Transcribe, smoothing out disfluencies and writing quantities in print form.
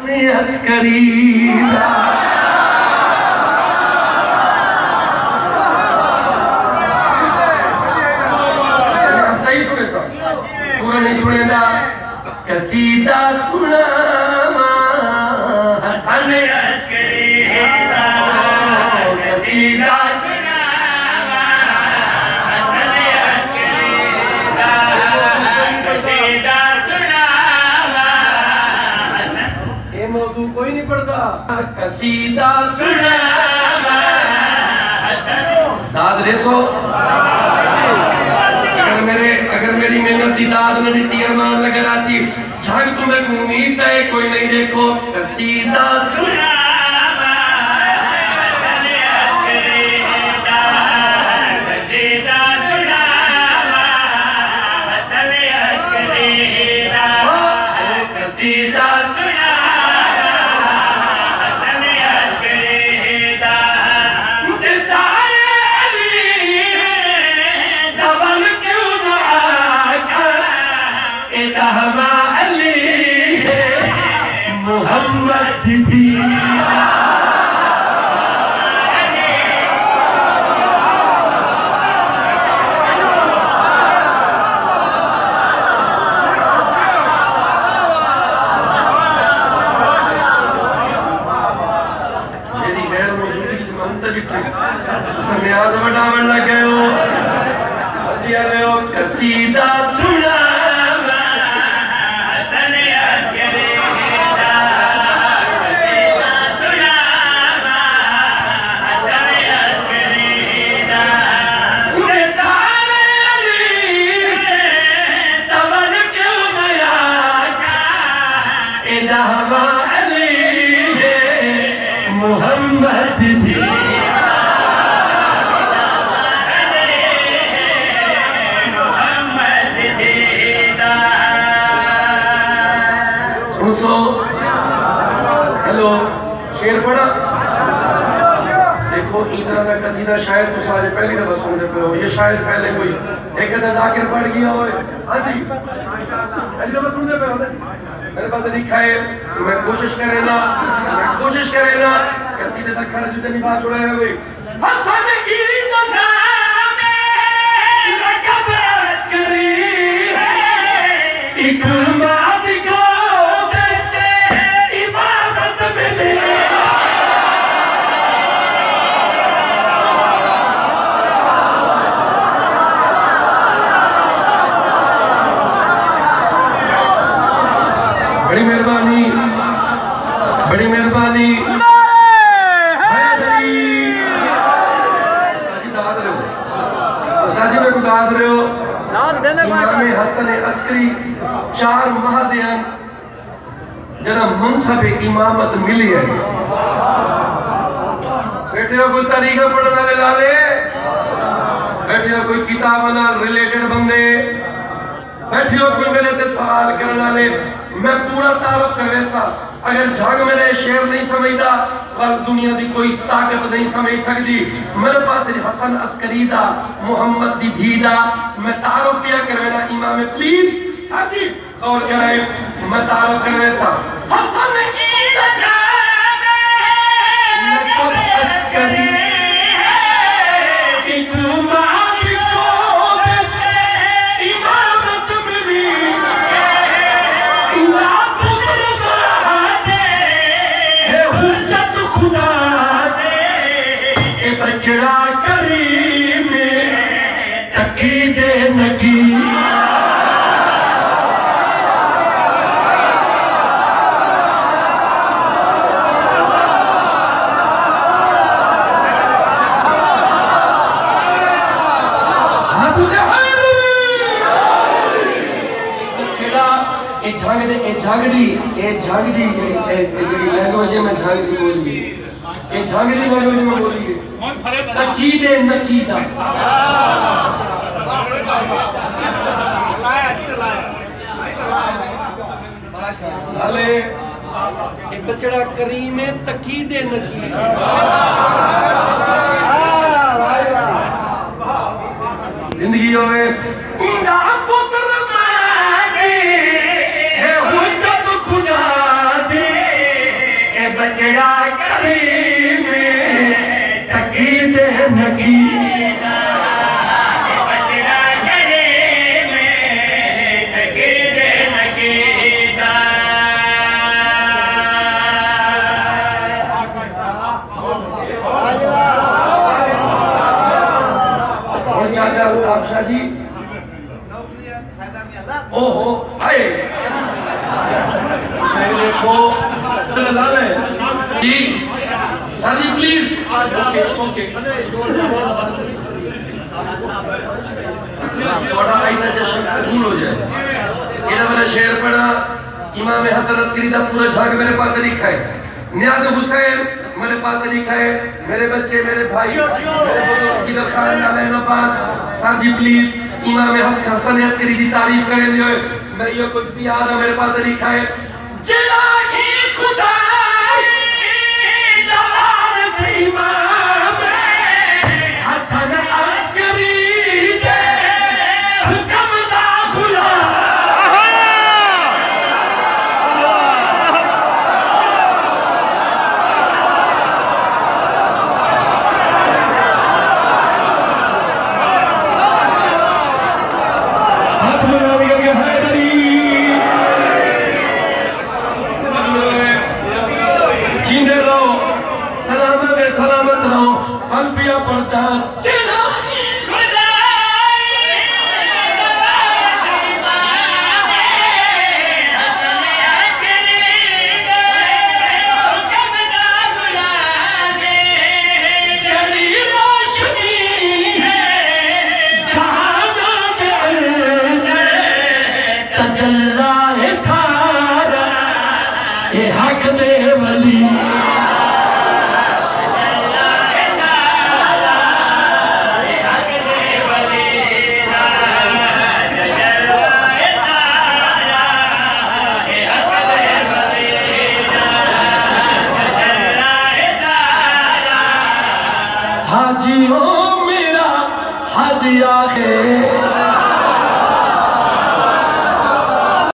अस्करी सही सुने सा पूरा नहीं सुनेगा कसीदा सुना हसन अस्करी कसीदा कोई नहीं पढ़ता कसीदा सुना दाद रेसो अगर मेरी मेहनत की दाद न दी अरमान लगा सी झग तुम्हें उम्मीद है कोई नहीं देखो कसीदा सुना कसीदा सुना मोहम्मद थी हेलो शेर पढ़ा देखो इधर का कसीदा शायद तो सारे पहली दफा सुनते पे हो ये शायद पहले कोई एक जाकिर पढ़ गया हो हाँ जी पहली दफा सुनते पे हो ना मेरे पास लिखा है मैं कोशिश करे ना कसीदे तक खर्च जितनी बात छुड़ा है भाई हसन की तो नाम लकब अस्करी एक बड़ी मेहरबानी साजी में दाद रहे हो इमाम हसन अस्करी 4 माह देन जना मनसब इमामत मिली है बैठे हो कोई तारीख पढ़ने वाले लाले बैठे हो कोई किताब नाल रिलेटेड बंदे बैठे हो कोई मेरे ते सवाल करने वाले मैं पूरा तारुफ करे सा अगर झग मेरे शेर नहीं समझदा वल दुनिया दी कोई ताकत नहीं समझ सकती मेरे पास हसन अस्करी दा मोहम्मद दी धी दा मैं तारुफ किया करवेना इमाम प्लीज साजी और करे मैं तारुफ करवे सा हसन की नाम लकब अस्करी एक बचड़ा करीम तकी दे नकी झागदी लैंग्वेज में झागदी बोली ये झागदी लैंग्वेज में बोली तकीदे नकीदा हाले एक बचड़ा करीम है तकीदे नकीदा जिंदगी होए इंदा पुत्र मांगे है हुज्जत खुदा दे ओहो हाय देखो जी साजी प्लीज ओके ओके थोड़ा आइंदा जश्न कबूल हो जाए ये मैंने शेर पढ़ा इमाम हसन अस्करी का पूरा झाग मेरे पास लिखा है नियाज हुसैन मेरे पास लिखा है मेरे बच्चे मेरे भाई मेरे बुजुर्ग की खान नाम पास साजी प्लीज इमाम हसन अस्करी की तारीफ करें जो मैं ये कुछ भी याद है मेरे पास लिखा है जेड़ा ही खुदा जवान से इमाम हसन अस्करी दे हुक्म दा गुलाम सलामत रहो अलबिया पढ़ता हक दे वली हाजी हो मेरा हाजी आखे